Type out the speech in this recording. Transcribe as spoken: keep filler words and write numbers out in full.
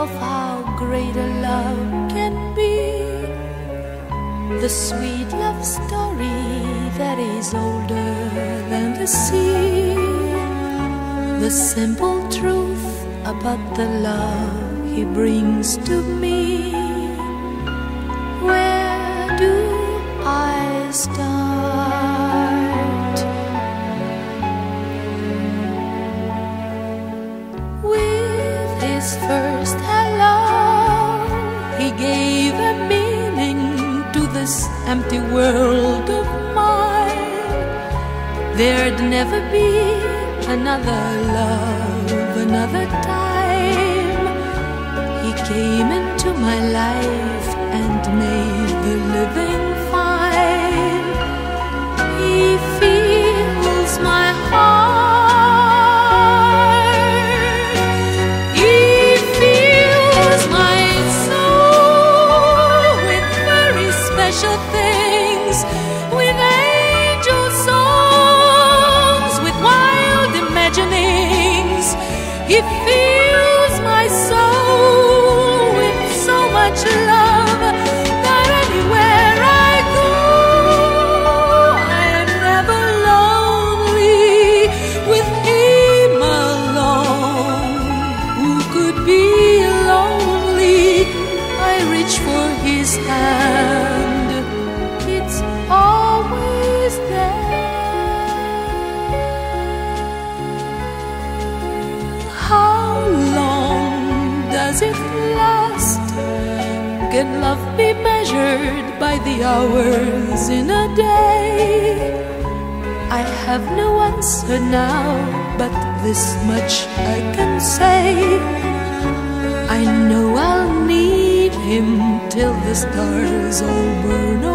of how great a love can be, the sweet love story that is older than the sea, the simple truth about the love he brings to me. Where do I start? With his first hello, he gave a meaning to this empty world of mine. There'd never be another love, another time. He came into my life and made the living fine. He fills my heart. He fills my soul with very special things, with angel songs, with wild imaginings. He fills my soul with so much love that anywhere I go, I am never lonely. With him alone, who could be lonely? I reach for his hand, it's always there. How long does it last? Can love be measured by the hours in a day? I have no answer now, but this much I can say: I know I'll need him till the stars all burn